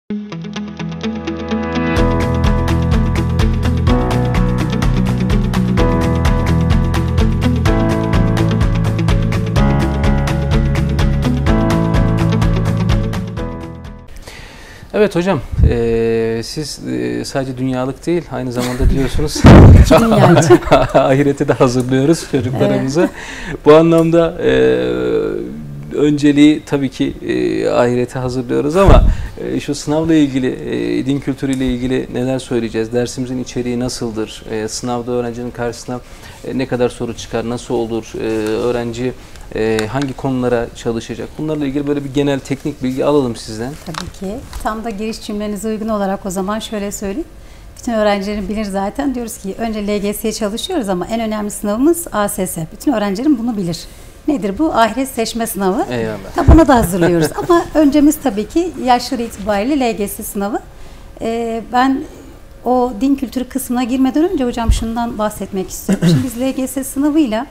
Evet hocam, siz sadece dünyalık değil, aynı zamanda biliyorsunuz ahireti de hazırlıyoruz çocuklarımızı. Evet. Bu anlamda önceliği tabii ki ahireti hazırlıyoruz ama şu sınavla ilgili, din kültürüyle ilgili neler söyleyeceğiz? Dersimizin içeriği nasıldır? Sınavda öğrencinin karşısına ne kadar soru çıkar? Nasıl olur? Öğrenci hangi konulara çalışacak? Bunlarla ilgili böyle bir genel teknik bilgi alalım sizden. Tabii ki. Tam da giriş cümlenize uygun olarak o zaman şöyle söyleyeyim. Bütün öğrencilerin bilir zaten. Diyoruz ki önce LGS'ye çalışıyoruz ama en önemli sınavımız ASS. Bütün öğrencilerin bunu bilir. Nedir bu? Ahiret seçme sınavı. Eyvallah. Buna da hazırlıyoruz. Ama öncemiz tabii ki yaşları itibariyle LGS sınavı. Ben o din kültürü kısmına girmeden önce hocam şundan bahsetmek istiyorum. Şimdi biz LGS sınavıyla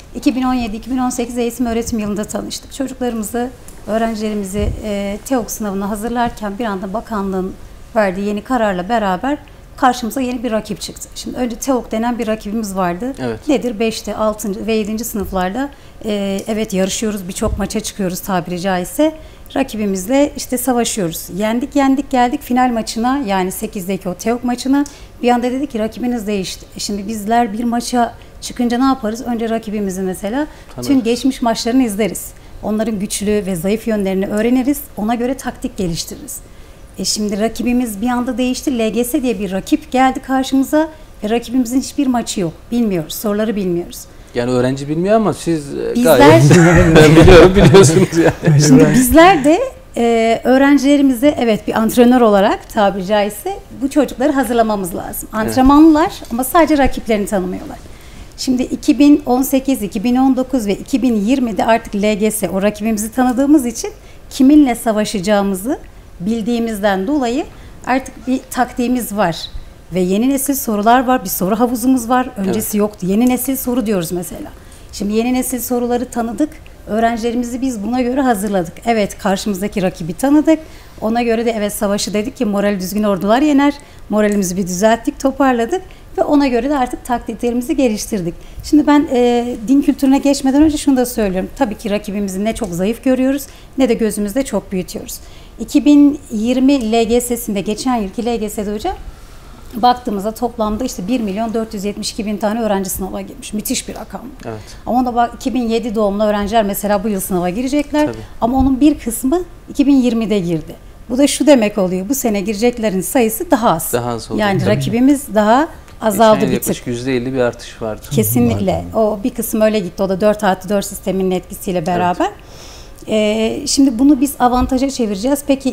2017-2018 eğitim öğretim yılında tanıştık. Çocuklarımızı, öğrencilerimizi TEOK sınavına hazırlarken bir anda bakanlığın verdiği yeni kararla beraber karşımıza yeni bir rakip çıktı. Şimdi önce TEOK denen bir rakibimiz vardı. Evet. Nedir? 5'te, 6. ve 7. sınıflarda evet yarışıyoruz, birçok maça çıkıyoruz tabiri caizse. Rakibimizle işte savaşıyoruz. Yendik geldik final maçına, yani 8'deki o TEOK maçına. Bir anda dedi ki rakibiniz değişti. Şimdi bizler bir maça çıkınca ne yaparız? Önce rakibimizi mesela tüm geçmiş maçlarını izleriz. Onların güçlü ve zayıf yönlerini öğreniriz. Ona göre taktik geliştiririz. Şimdi rakibimiz bir anda değişti. LGS diye bir rakip geldi karşımıza ve rakibimizin hiçbir maçı yok. Bilmiyoruz. Soruları bilmiyoruz. Yani öğrenci bilmiyor ama siz gayet ben biliyorsunuz yani. Şimdi bizler de öğrencilerimize evet bir antrenör olarak tabiri caizse bu çocukları hazırlamamız lazım. Antrenmanlılar ama sadece rakiplerini tanımıyorlar. Şimdi 2018, 2019 ve 2020'de artık LGS o rakibimizi tanıdığımız için kiminle savaşacağımızı bildiğimizden dolayı artık bir taktiğimiz var. Ve yeni nesil sorular var, bir soru havuzumuz var. Öncesi yoktu. Yeni nesil soru diyoruz mesela. Şimdi yeni nesil soruları tanıdık. Öğrencilerimizi biz buna göre hazırladık. Evet, karşımızdaki rakibi tanıdık. Ona göre de evet savaşı dedik ki morali düzgün ordular yener. Moralimizi bir düzelttik, toparladık. Ve ona göre de artık taktiklerimizi geliştirdik. Şimdi ben din kültürüne geçmeden önce şunu da söylüyorum. Tabii ki rakibimizi ne çok zayıf görüyoruz ne de gözümüzde çok büyütüyoruz. 2020 LGS'sinde, geçen yılki LGS'de hocam baktığımızda toplamda işte 1.472.000 tane öğrenci sınava girmiş. Müthiş bir rakam. Evet. Ama da bak 2007 doğumlu öğrenciler mesela bu yıl sınava girecekler. Tabii. Ama onun bir kısmı 2020'de girdi. Bu da şu demek oluyor. Bu sene gireceklerin sayısı daha az. Daha az oldu. Yani tabii. Rakibimiz daha azaldı bir tık. Yaklaşık %50 bir artış vardı. Kesinlikle. O bir kısım öyle gitti. O da 4+4 sisteminin etkisiyle beraber. Evet. Şimdi bunu biz avantaja çevireceğiz. Peki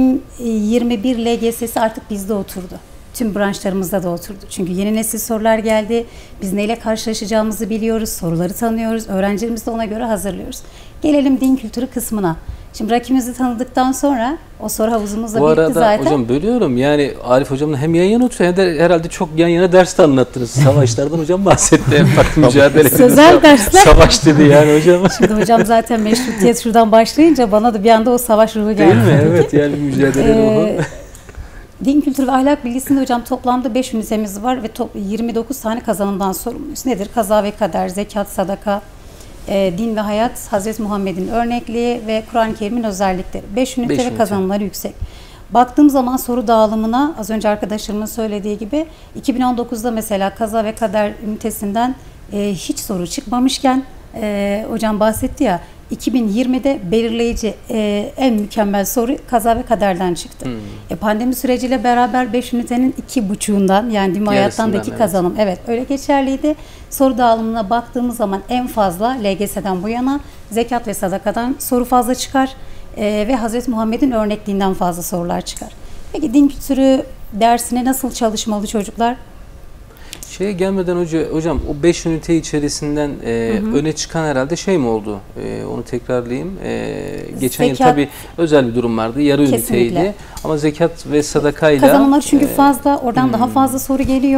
2021 LGS'si artık bizde oturdu. Tüm branşlarımızda da oturdu. Çünkü yeni nesil sorular geldi. Biz neyle karşılaşacağımızı biliyoruz. Soruları tanıyoruz. Öğrencilerimizi de ona göre hazırlıyoruz. Gelelim din kültürü kısmına. Şimdi rakibimizi tanıdıktan sonra o soru havuzumuz da bitti zaten. Bu arada hocam bölüyorum. Yani Arif hocamla hem yan yana oturuyor hem de herhalde çok yan yana ders de anlattınız. Savaşlardan hocam bahsetti. Bak mücadele. Sözel dersler. Savaş dedi yani hocam. Şimdi hocam zaten meşrutiyet şuradan başlayınca bana da bir anda o savaş ruhu geldi. Değil mi? Evet yani mücadele ruhu. Din kültürü ve ahlak bilgisinde hocam toplamda 5 ünitemiz var ve 29 tane kazanımdan sorumluyuz. Nedir? Kaza ve kader, zekat, sadaka, din ve hayat, Hazreti Muhammed'in örnekliği ve Kur'an-ı Kerim'in özellikleri. 5 ünite ve kazanımları yüksek. Baktığım zaman soru dağılımına az önce arkadaşlarımın söylediği gibi 2019'da mesela kaza ve kader ünitesinden hiç soru çıkmamışken hocam bahsetti ya 2020'de belirleyici en mükemmel soru kaza ve kaderden çıktı. Pandemi süreciyle beraber 5 ünitenin 2,5'undan yani din hayattan da 2 kazanım. Evet öyle geçerliydi. Soru dağılımına baktığımız zaman en fazla LGS'den bu yana zekat ve sadakadan soru fazla çıkar ve Hazreti Muhammed'in örnekliğinden fazla sorular çıkar. Peki din kültürü dersine nasıl çalışmalı çocuklar? Şeye gelmeden önce hocam o 5 ünite içerisinden öne çıkan herhalde şey mi oldu? Onu tekrarlayayım. Geçen yıl tabii özel bir durum vardı. Yarı üniteydi. Ama zekat ve sadaka ile kazanımlar çünkü fazla. Oradan daha fazla soru geliyor.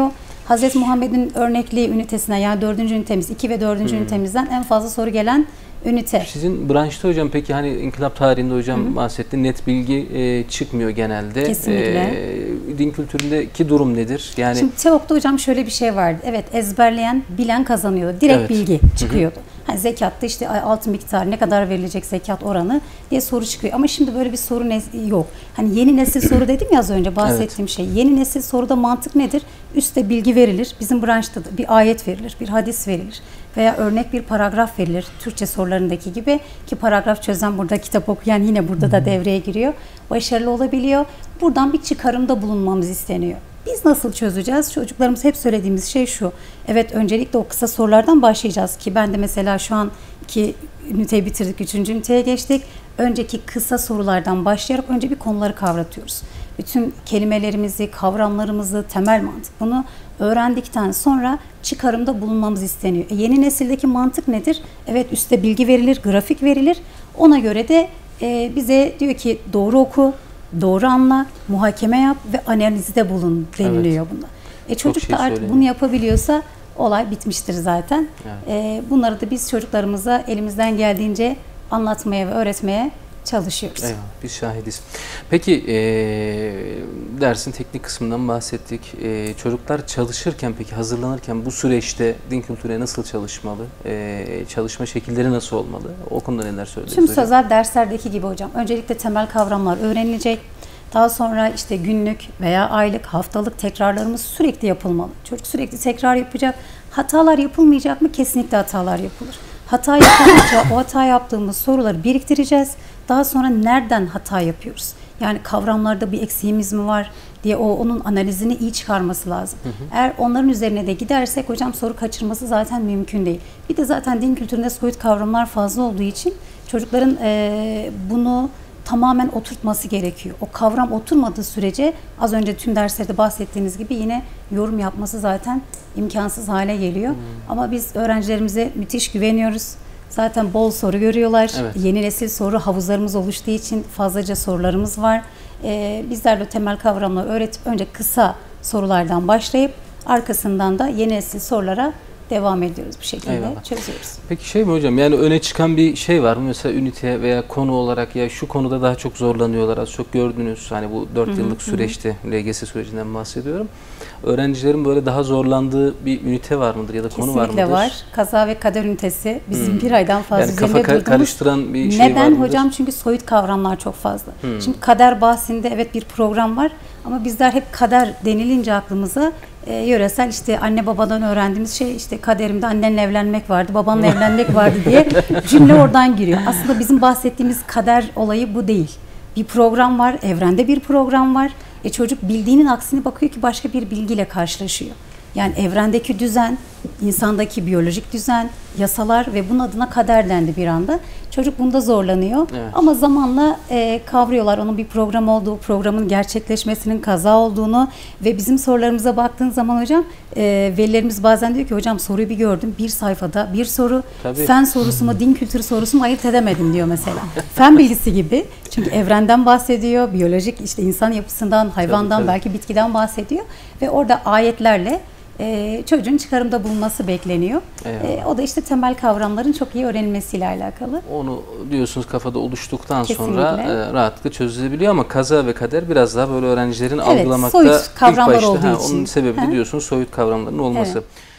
Hazreti Muhammed'in örnekliği ünitesine, yani 4. ünitemiz, 2 ve 4. ünitemizden en fazla soru gelen ünite. Sizin branşta hocam peki hani inkılap tarihinde hocam bahsetti, net bilgi çıkmıyor genelde. Kesinlikle. Din kültüründeki durum nedir? Yani Şimdi TEOK'ta hocam şöyle bir şey vardı. Evet, ezberleyen, bilen kazanıyordu. Direkt Evet. bilgi çıkıyordu. Hani zekatta işte altın miktarı, ne kadar verilecek zekat oranı diye soru çıkıyor. Ama şimdi böyle bir soru yok. Hani yeni nesil soru dedim ya az önce bahsettiğim şey. Yeni nesil soruda mantık nedir? Üste bilgi verilir. Bizim branşta da bir ayet verilir, bir hadis verilir veya örnek bir paragraf verilir. Türkçe sorularındaki gibi, ki paragraf çözen burada, kitap okuyan yine burada da devreye giriyor. Başarılı olabiliyor. Buradan bir çıkarımda bulunmamız isteniyor. Biz nasıl çözeceğiz? Çocuklarımız hep söylediğimiz şey şu. Evet, öncelikle o kısa sorulardan başlayacağız ki ben de mesela şu an 2 üniteyi bitirdik, 3. üniteye geçtik. Önceki kısa sorulardan başlayarak önce bir konuları kavratıyoruz. Bütün kelimelerimizi, kavramlarımızı, temel mantık, bunu öğrendikten sonra çıkarımda bulunmamız isteniyor. Yeni nesildeki mantık nedir? Evet, üstte bilgi verilir, grafik verilir. Ona göre de bize diyor ki doğru oku, doğru anla, muhakeme yap ve analizde bulun deniliyor buna. Çocuk da artık bunu yapabiliyorsa olay bitmiştir zaten. Evet. Bunları da biz çocuklarımıza elimizden geldiğince anlatmaya ve öğretmeye çalışıyoruz. Eyvallah, biz şahidiz. Peki dersin teknik kısmından bahsettik. Çocuklar çalışırken, peki hazırlanırken bu süreçte din kültürüne nasıl çalışmalı? Çalışma şekilleri nasıl olmalı? O konuda neler söyleyeceksiniz? Tüm sözel derslerdeki gibi hocam. Öncelikle temel kavramlar öğrenilecek. Daha sonra işte günlük veya aylık, haftalık tekrarlarımız sürekli yapılmalı. Çocuk sürekli tekrar yapacak. Hatalar yapılmayacak mı? Kesinlikle hatalar yapılır. Hata yapılınca o hata yaptığımız soruları biriktireceğiz. Daha sonra nereden hata yapıyoruz? Yani kavramlarda bir eksiğimiz mi var diye onun analizini iyi çıkarması lazım. Eğer onların üzerine de gidersek hocam soru kaçırması zaten mümkün değil. Bir de zaten din kültüründe soyut kavramlar fazla olduğu için çocukların bunu tamamen oturtması gerekiyor. O kavram oturmadığı sürece az önce tüm derslerde bahsettiğiniz gibi yine yorum yapması zaten imkansız hale geliyor. Ama biz öğrencilerimize müthiş güveniyoruz. Zaten bol soru görüyorlar. Evet. Yeni nesil soru havuzlarımız oluştuğu için fazlaca sorularımız var. Bizler de temel kavramları öğretip önce kısa sorulardan başlayıp arkasından da yeni nesil sorulara devam ediyoruz, bir şekilde Eyvallah. Çözüyoruz. Peki şey mi hocam, yani öne çıkan bir şey var mı? Mesela ünite veya konu olarak ya şu konuda daha çok zorlanıyorlar, az çok gördünüz. Hani bu 4 yıllık süreçte, LGS sürecinden bahsediyorum. Öğrencilerin böyle daha zorlandığı bir ünite var mıdır ya da konu var mıdır? Kesinlikle var. Kaza ve kader ünitesi bizim bir aydan fazla yani üzerinde kafa karıştıran bir şey var mıdır? Neden hocam? Çünkü soyut kavramlar çok fazla. Şimdi kader bahsinde evet bir program var ama bizler hep kader denilince aklımıza yöresel işte anne babadan öğrendiğimiz şey, işte kaderimde annenle evlenmek vardı, babanla evlenmek vardı diye cümle oradan giriyor. Aslında bizim bahsettiğimiz kader olayı bu değil. Bir program var, evrende bir program var. Çocuk bildiğinin aksini bakıyor ki başka bir bilgiyle karşılaşıyor. Yani evrendeki düzen, insandaki biyolojik düzen, yasalar ve bunun adına kader dendi bir anda. Çocuk bunda zorlanıyor. Evet. Ama zamanla kavruyorlar onun bir program olduğu, programın gerçekleşmesinin kaza olduğunu ve bizim sorularımıza baktığın zaman hocam velilerimiz bazen diyor ki hocam soruyu bir gördüm, bir sayfada bir soru, Tabii. fen sorusu mu, din kültürü sorusu mu ayırt edemedim diyor mesela. Fen bilgisi gibi. Çünkü evrenden bahsediyor, biyolojik işte insan yapısından, hayvandan, tabii. belki bitkiden bahsediyor ve orada ayetlerle çocuğun çıkarımda bulunması bekleniyor. O da işte temel kavramların çok iyi öğrenilmesiyle alakalı. Onu diyorsunuz kafada oluştuktan Kesinlikle. Sonra rahatlıkla çözülebiliyor ama kaza ve kader biraz daha böyle öğrencilerin algılamakta soyut kavramlar ilk başta, olduğu için. Onun sebebi de diyorsunuz soyut kavramların olması. Evet.